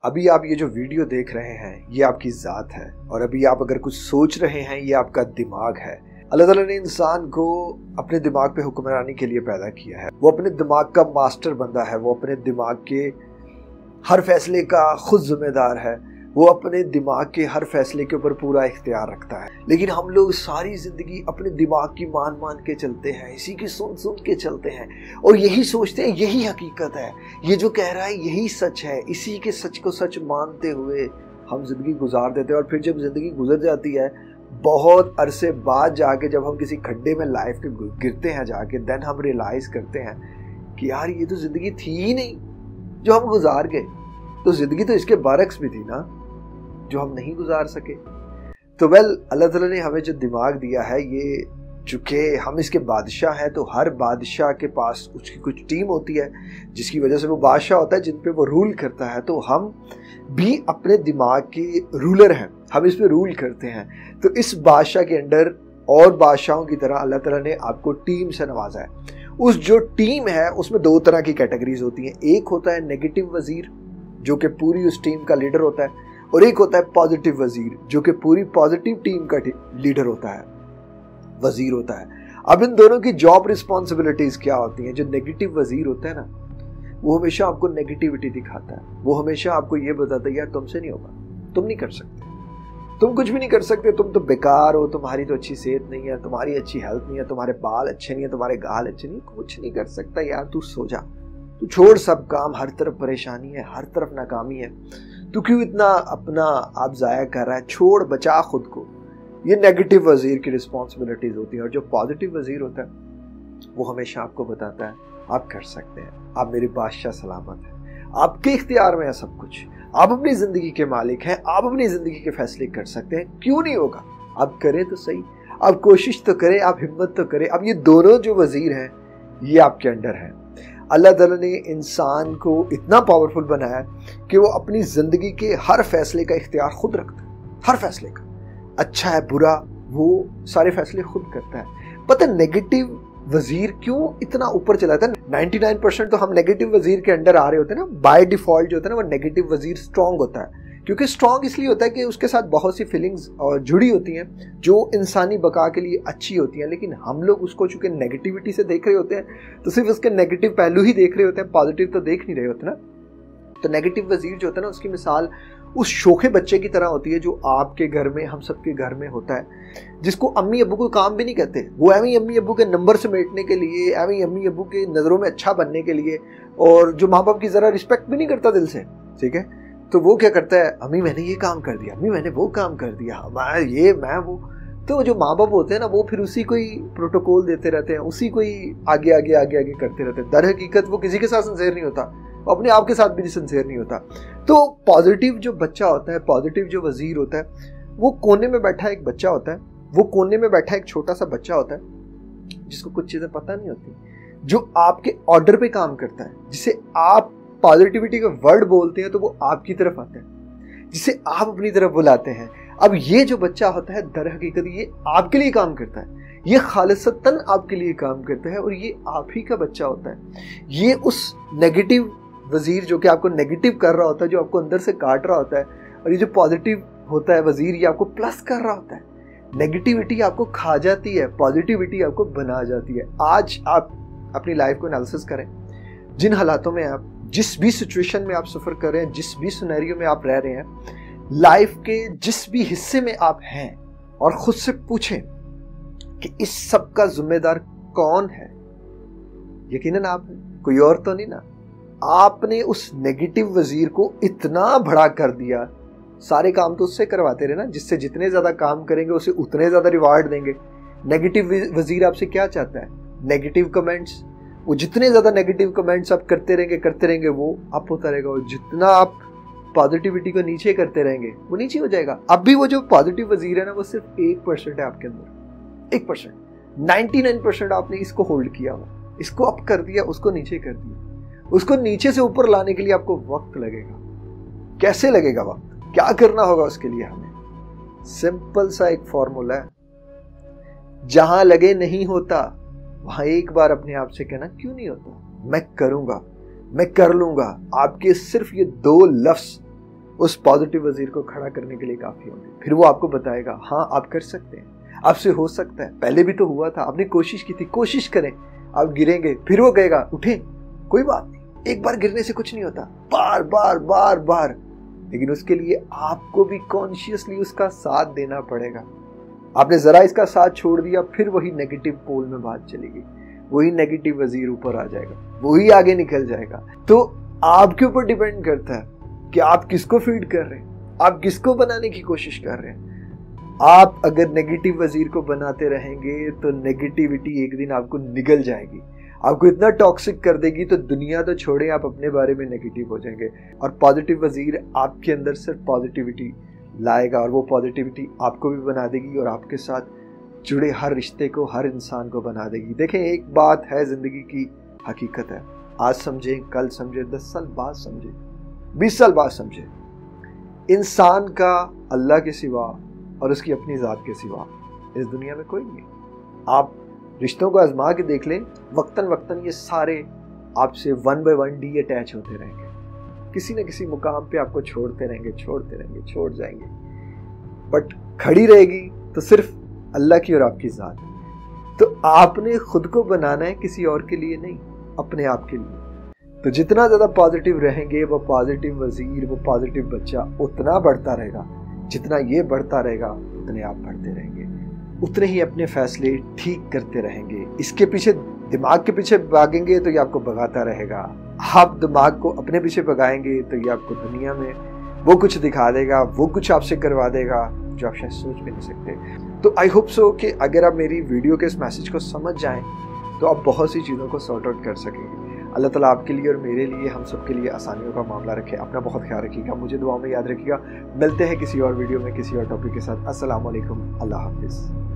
ابھی آپ یہ جو ویڈیو دیکھ رہے ہیں یہ آپ کی ذات ہے، اور ابھی آپ اگر کچھ سوچ رہے ہیں یہ آپ کا دماغ ہے۔ اللہ تعالیٰ نے انسان کو اپنے دماغ پہ حکمرانی کے لیے پیدا کیا ہے۔ وہ اپنے دماغ کا ماسٹر بندہ ہے، وہ اپنے دماغ کے ہر فیصلے کا خود ذمہ دار ہے، وہ اپنے دماغ کے ہر فیصلے کے اوپر پورا اختیار رکھتا ہے۔ لیکن ہم لوگ ساری زندگی اپنے دماغ کی مان کے چلتے ہیں، اسی کی سن کے چلتے ہیں، اور یہی سوچتے ہیں یہی حقیقت ہے، یہ جو کہہ رہا ہے یہی سچ ہے۔ اسی کے سچ کو سچ مانتے ہوئے ہم زندگی گزار دیتے ہیں، اور پھر جب زندگی گزر جاتی ہے بہت عرصے بعد جا کے جب ہم کسی کھڈے میں لائف کے گرتے ہیں جا کے، دین ہم ریئلائز کرتے ہیں کہ یار یہ تو زندگی تھی ہی نہیں جو ہم گزار گئے، تو زندگی تو اس کے برعکس بھی تھی نا جو ہم نہیں گزار سکے۔ تو اللہ تعالیٰ نے ہمیں جو دماغ دیا ہے، یہ چونکہ ہم اس کے بادشاہ ہیں، تو ہر بادشاہ کے پاس اس کی کچھ ٹیم ہوتی ہے جس کی وجہ سے وہ بادشاہ ہوتا ہے، جن پہ وہ رول کرتا ہے۔ تو ہم بھی اپنے دماغ کے رولر ہیں، ہم اس پہ رول کرتے ہیں۔ تو اس بادشاہ کے انڈر اور بادشاہوں کی طرح اللہ تعالیٰ نے آپ کو ٹیم سے نوازا ہے۔ اس جو ٹیم ہے اس میں دو طرح کی کیٹیگریز ہوتی ہیں، ایک ہوتا ہے نیگیٹو وزیر جو کہ پوری اس ٹیم کا لیڈر ہوتا ہے، اور ایک ہوتا ہے پازیٹیو وزیر جو کہ پوری پازیٹیو ٹیم کا لیڈر ہوتا ہے، وزیر ہوتا ہے۔ اب ان دونوں کی جاب رسپانسبلٹیز کیا ہوتی ہیں؟ جو نیگیٹو وزیر ہوتا ہے نا، وہ ہمیشہ آپ کو نیگیٹیوٹی دکھاتا ہے، وہ ہمیشہ آپ کو یہ بتاتا ہے یار تم سے نہیں ہوگا، تم نہیں کر سکتے، تم کچھ بھی نہیں کر سکتے، تم تو بیکار ہو، تمہاری تو اچھی صحت نہیں ہے، تمہاری اچھی ہیلتھ نہیں ہے، تمہارے بال اچھے نہیں ہیں، تمہارے گال اچھے نہیں، کچھ نہیں کر سکتا یار، تو سو جا، تو چھوڑ سب کام، ہر طرف پریشانی ہے، ہر طرف ناکامی ہے، تو کیوں اتنا اپنا آپ ضائع کر رہا ہے، چھوڑ، بچا خود کو۔ یہ نیگیٹو وزیر کی رسپانسبلٹیز ہوتی ہیں۔ اور جو پازیٹیو وزیر ہوتا ہے وہ ہمیشہ آپ کو بتاتا ہے آپ کر سکتے ہیں، آپ میرے بادشاہ سلامت ہیں، آپ کے اختیار میں ہے سب کچھ، آپ اپنی زندگی کے مالک ہیں، آپ اپنی زندگی کے فیصلے کر سکتے ہیں، کیوں نہیں ہوگا، آپ کریں تو صحیح، آپ کوشش تو کریں، آپ ہمت تو کریں۔ اب یہ دونوں جو وزیر ہیں یہ آپ کے انڈر ہیں۔ اللہ تعالیٰ نے انسان کو اتنا پاورفل بنایا کہ وہ اپنی زندگی کے ہر فیصلے کا اختیار خود رکھتا ہے، ہر فیصلے کا، اچھا ہے برا، وہ سارے فیصلے خود کرتا ہے۔ پتہ نیگیٹو وزیر کیوں اتنا اوپر چلا جاتا ہے؟ 99% تو ہم نیگیٹو وزیر کے انڈر آ رہے ہوتے ہیں نا، بائی ڈیفالٹ جو ہوتا ہے نا وہ نیگیٹو وزیر سٹرونگ ہوتا ہے، کیونکہ سٹرونگ اس لیے ہوتا ہے کہ اس کے ساتھ بہت سی فیلنگز اور جڑی ہوتی ہیں جو انسانی بقا کے لیے اچھی ہوتی ہیں، لیکن ہم لوگ اس کو چونکہ نیگیٹیوٹی سے دیکھ رہے ہوتے ہیں تو صرف اس کے نیگیٹو پہلو ہی دیکھ رہے ہوتے ہیں، پازیٹیو تو دیکھ نہیں رہے ہوتے نا۔ تو نیگیٹو وزیر جو ہوتا ہے نا، اس کی مثال اس شوخے بچے کی طرح ہوتی ہے جو آپ کے گھر میں، ہم سب کے گھر میں ہوتا ہے، جس کو امی ابو کو کام بھی نہیں کہتے، وہ ایویں امی ابو کے نمبر سمیٹنے کے لیے، ایویں امی ابو کے نظروں میں اچھا بننے کے لیے، اور جو ماں باپ کی ذرا رسپیکٹ بھی نہیں کرتا دل سے، ٹھیک ہے، تو وہ کیا کرتا ہے، امی میں نے یہ کام کر دیا، امی میں نے وہ کام کر دیا، میں وہ۔ تو جو ماں باپ ہوتے ہیں نا وہ پھر اسی کو ہی پروٹوکول دیتے رہتے ہیں، اسی کو ہی آگے کرتے رہتے ہیں۔ در حقیقت وہ کسی کے ساتھ سنسیئر نہیں ہوتا، اپنے آپ کے ساتھ بھی سنسیئر نہیں ہوتا۔ تو پازیٹیو جو بچہ ہوتا ہے، پازیٹیو جو وزیر ہوتا ہے، وہ کونے میں بیٹھا ایک بچہ ہوتا ہے، وہ کونے میں بیٹھا ایک چھوٹا سا بچہ ہوتا ہے جس کو کچھ چیزیں پتہ نہیں ہوتی، جو آپ کے آرڈر پہ کام کرتا ہے، جسے آپ پازیٹیوٹی کا ورڈ بولتے ہیں تو وہ آپ کی طرف آتا ہے، جسے آپ اپنی طرف بلاتے ہیں۔ اب یہ جو بچہ ہوتا ہے در حقیقت یہ آپ کے لیے کام کرتا ہے، یہ خالصتاً آپ کے لیے کام کرتا ہے، اور یہ آپ ہی کا بچہ ہوتا ہے۔ یہ اس نیگیٹو وزیر جو کہ آپ کو نیگیٹو کر رہا ہوتا ہے، جو آپ کو اندر سے کاٹ رہا ہوتا ہے، اور یہ جو پازیٹیو ہوتا ہے وزیر، یہ آپ کو پلس کر رہا ہوتا ہے۔ نیگیٹیوٹی آپ کو کھا جاتی ہے، پازیٹیوٹی آپ کو بنا جاتی ہے۔ آج آپ اپنی لائف کو انالیسس کریں، جن حالاتوں میں آپ، جس بھی سچویشن میں آپ سفر کر رہے ہیں، جس بھی سینیریو میں آپ رہ رہے ہیں، لائف کے جس بھی حصے میں آپ ہیں، اور خود سے پوچھیں کہ اس سب کا ذمہ دار کون ہے؟ یقیناً آپ ہیں، کوئی اور تو نہیں نا۔ آپ نے اس نیگیٹو وزیر کو اتنا بڑا کر دیا، سارے کام تو اس سے کرواتے رہے نا، جس سے جتنے زیادہ کام کریں گے اسے اتنے زیادہ ریوارڈ دیں گے۔ نیگیٹو وزیر آپ سے کیا چاہتا ہے؟ نیگیٹو کمنٹس، وہ جتنے زیادہ نیگیٹو کمنٹس آپ کرتے رہیں گے وہ اپ ہوتا رہے گا، اور جتنا آپ پازیٹیوٹی کو نیچے کرتے رہیں گے وہ نیچے ہو جائے گا۔ اب بھی وہ جو پازیٹیو وزیر ہے نا، وہ صرف 1% ہے آپ کے اندر، 1%، 99% آپ نے اس کو ہولڈ کیا ہوا، اس کو اپ کر دیا، اس کو نیچے کر دیا۔ اس کو نیچے سے اوپر لانے کے لیے آپ کو وقت لگے گا۔ کیسے لگے گا وقت؟ کیا کرنا ہوگا اس کے لیے؟ ہمیں سمپل سا ایک فارمولا ہے، جہاں لگے نہیں ہوتا وہاں ایک بار اپنے آپ سے کہنا کیوں نہیں ہوتا، میں کروں گا، میں کر لوں گا۔ آپ کے صرف یہ 2 لفظ उस पॉजिटिव वजीर को खड़ा करने के लिए काफ़ी होंगे। फिर वो आपको बताएगा हाँ आप कर सकते हैं, आपसे हो सकता है, पहले भी तो हुआ था, आपने कोशिश की थी, कोशिश करें। आप गिरेंगे, फिर वो कहेगा उठें, कोई बात नहीं, एक बार गिरने से कुछ नहीं होता, बार बार बार बार। लेकिन उसके लिए आपको भी कॉन्शियसली उसका साथ देना पड़ेगा। आपने जरा इसका साथ छोड़ दिया, फिर वही नेगेटिव पोल में बात चलेगी, वही नेगेटिव वजीर ऊपर आ जाएगा, वही आगे निकल जाएगा। तो आपके ऊपर डिपेंड करता है कि आप किसको फीड कर रहे हैं, आप किसको बनाने की कोशिश कर रहे हैं। आप अगर नेगेटिव वजीर को बनाते रहेंगे तो नेगेटिविटी एक दिन आपको निगल जाएगी, आपको इतना टॉक्सिक कर देगी तो दुनिया तो छोड़े, आप अपने बारे में नेगेटिव हो जाएंगे। और पॉजिटिव वजीर आपके अंदर सिर्फ पॉजिटिविटी लाएगा और वो पॉजिटिविटी आपको भी बना देगी और आपके साथ जुड़े हर रिश्ते को, हर इंसान को बना देगी। देखें, एक बात है, जिंदगी की हकीकत है, आज समझें, कल समझें, 10 साल बाद समझें, 20 साल बाद समझें, इंसान का अल्लाह के सिवा और उसकी अपनी ज़ात के सिवा इस दुनिया में कोई नहीं। आप रिश्तों को आजमा के देख लें, वक्तन वक्तन ये सारे आपसे 1 by 1 डी अटैच होते रहेंगे, किसी न किसी मुकाम पे आपको छोड़ते रहेंगे, छोड़ जाएंगे, बट खड़ी रहेगी तो सिर्फ अल्लाह की और आपकी ज़ात। तो आपने खुद को बनाना है, किसी और के लिए नहीं, अपने आप के लिए। तो जितना ज़्यादा पॉजिटिव रहेंगे, वो पॉजिटिव वजीर, वो पॉजिटिव बच्चा उतना बढ़ता रहेगा। जितना ये बढ़ता रहेगा उतने आप बढ़ते रहेंगे, उतने ही अपने फैसले ठीक करते रहेंगे। इसके पीछे, दिमाग के पीछे भागेंगे तो ये आपको भगाता रहेगा। आप दिमाग को अपने पीछे भगाएंगे तो ये आपको दुनिया में वो कुछ दिखा देगा, वो कुछ आपसे करवा देगा जो आप शायद सोच भी नहीं सकते। तो आई होप सो कि अगर आप मेरी वीडियो के इस मैसेज को समझ जाएं तो आप बहुत सी चीज़ों को सॉर्ट आउट कर सकेंगे। अल्लाह ताला आपके लिए और मेरे लिए, हम सब के लिए आसानियों का मामला रखे। अपना बहुत ख्याल रखिएगा, मुझे दुआ में याद रखिएगा। मिलते हैं किसी और वीडियो में किसी और टॉपिक के साथ। अस्सलाम वालेकुम, अल्लाह हाफिज़।